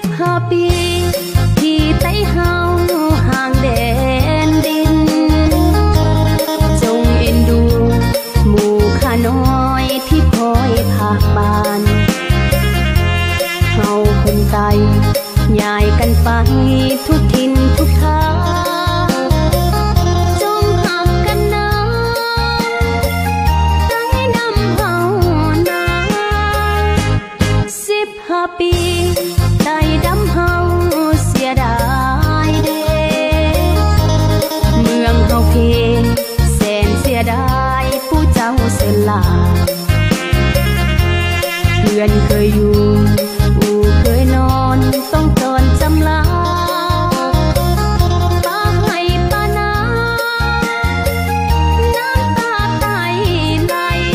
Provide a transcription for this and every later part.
15 ปีที่ไต้เฮาห่างแดนดินจงเอ็นดูหมู่ข้าน้อยที่คอยภาคบ้านเฮาคนไต้ย้ายกันไปทุกถิ่นทุกทางจงหักกันนะไต้นำเฮานะ15 ปีไต้ดำเฮาเสียดายเด้เมืองเฮาเพแสนเสียดายผู้เจ้าเสลาเพื่อนเคยอยู่อู่เคยนอนต้องตอนจำลาป้าให้ป้านาน้ำตาไต้ไหล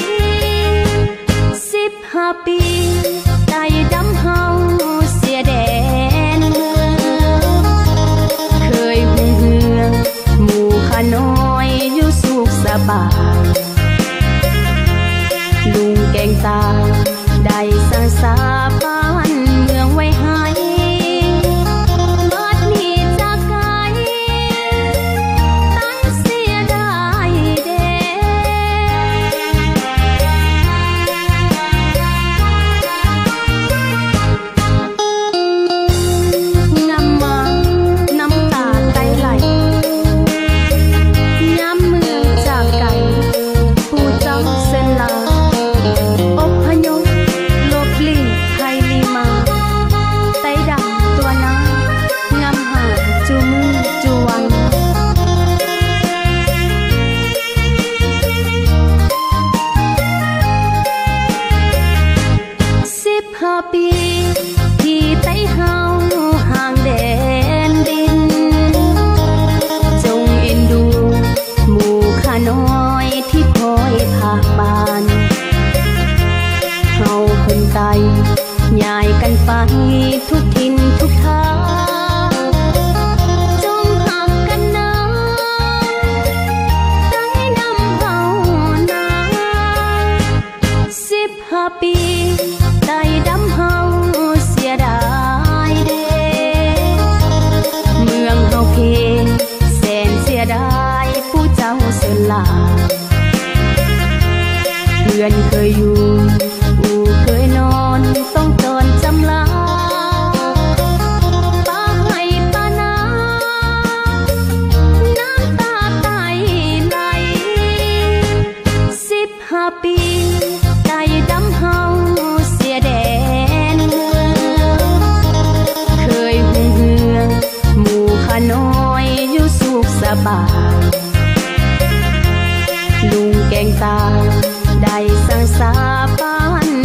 15 ปีไต้ดำเฮาเสียแดนเคยหุ่งเหืองหมู่ข้าน้อยอยู่สุขสบายลุงแกงตาได้สร้างสาบ้านเมืองไว้ให้บัดนี้จากไกลไต้เสียดายเด้งำมาน้ำตาไต้ไหลย้ำเมืองจากไกลผู้เจ้าเส้นลาอพยพลบหลีกไทยลีมาไต้ดำตัวน้างำหาจูมือจูวัน15 ปีที่ไต้เฮาห่างแดนดินจงเอ็นดูหมู่ข้าน้อยที่คอยภาคบ้านเฮาคนไต้ย้ายกันไปทุกถิ่นทุกทางจงหักกันนะไต้นำเฮานะ15 ปีไต้ดำเฮาเสียดายเด้เมืองเฮาเพแสนเสียดายผู้เจ้าเสลาเพื่อนเคยอยู่อู่เคยนอนต้องตอนจำลาป้าให้ป้านาน้ำตาไต้ไหล15 ปีไต้ดำเฮาเสียแดนเคยหุ่งเหืองหมู่ข้าน้อยอยู่สุขสบายลุงแกงตาได้สร้างสาบ้าน